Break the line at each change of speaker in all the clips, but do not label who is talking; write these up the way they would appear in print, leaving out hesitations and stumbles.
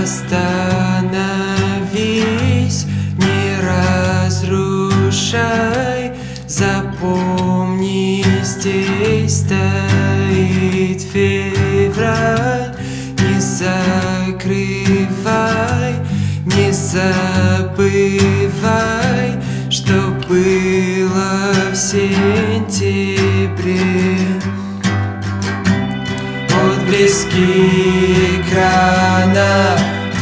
Остановись, не разрушай, запомни, здесь стоит февраль. Не закрывай, не забывай, что было в сентябре. Отблески экранов,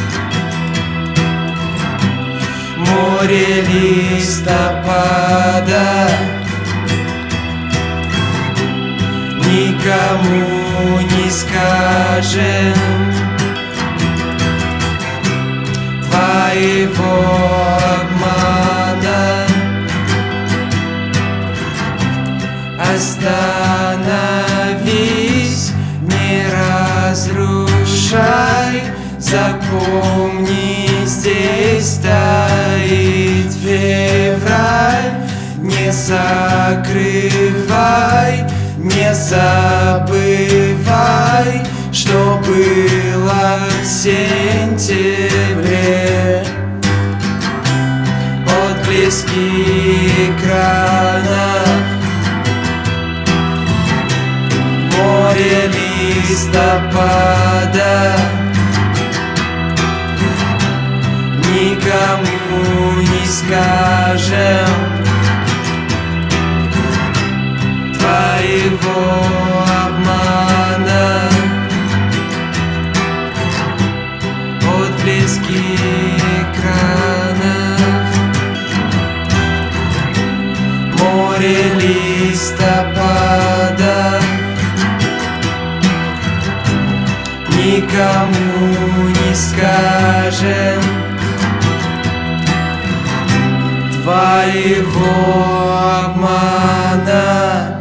море листопада. Никому не скажем твоего обмана. Остановись, не разрушай, запомни, здесь стоит февраль. Не закрывай, не забывай, что было в сентябре. Отблески экранов, море листопада. Никому не скажем твоего обмана. Отблески экранов, море листопада. Никому не скажем твоего обмана.